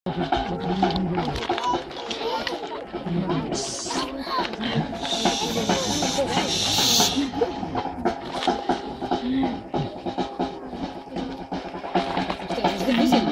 Es difícil.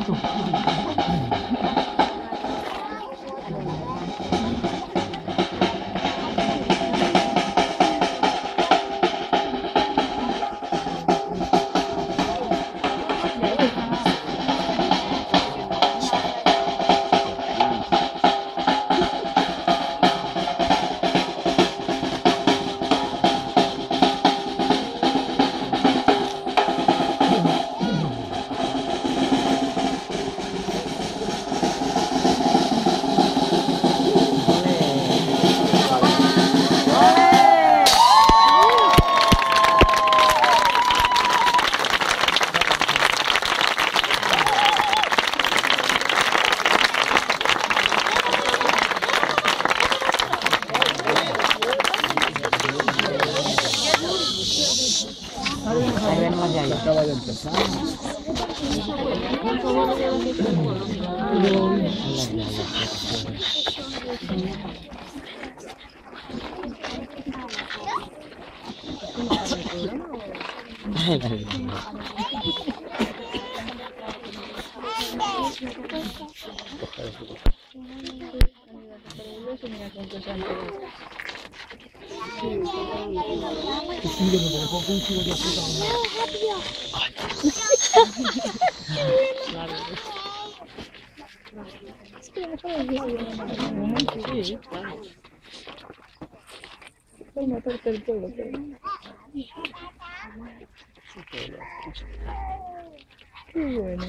Ahí venimos de ahí. Acaba de empezar. Qué bueno.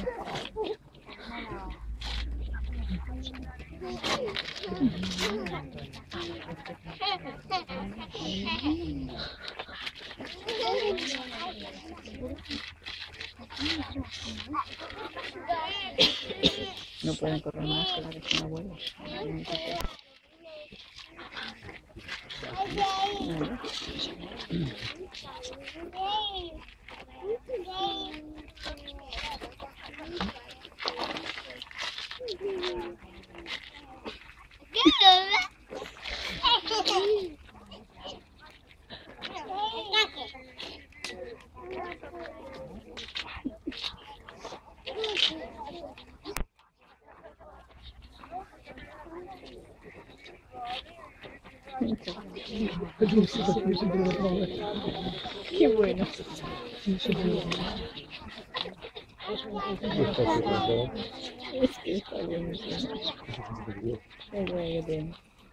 No pueden correr más que la que son abuelos. Qué bueno. Es que está bien. Qué bueno.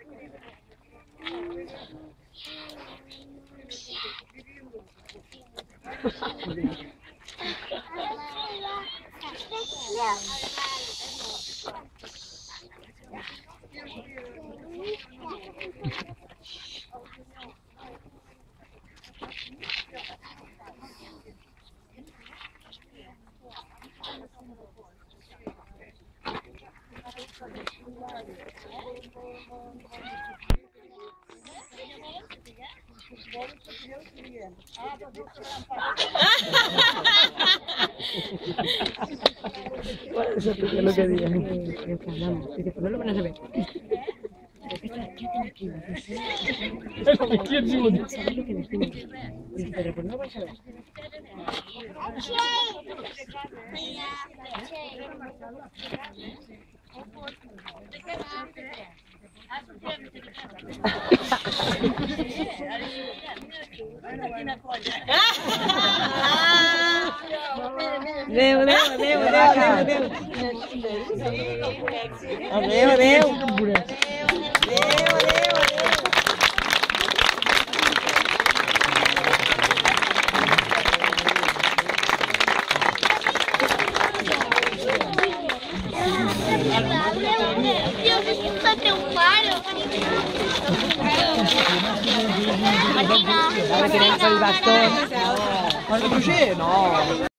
Eso es lo que digo. Y después no lo van a saber. Pero pues no vas a ver. Adeu, adeu, adeu, adeu, adeu. Adeu, adeu. Ahora que le el bastón. ¿No?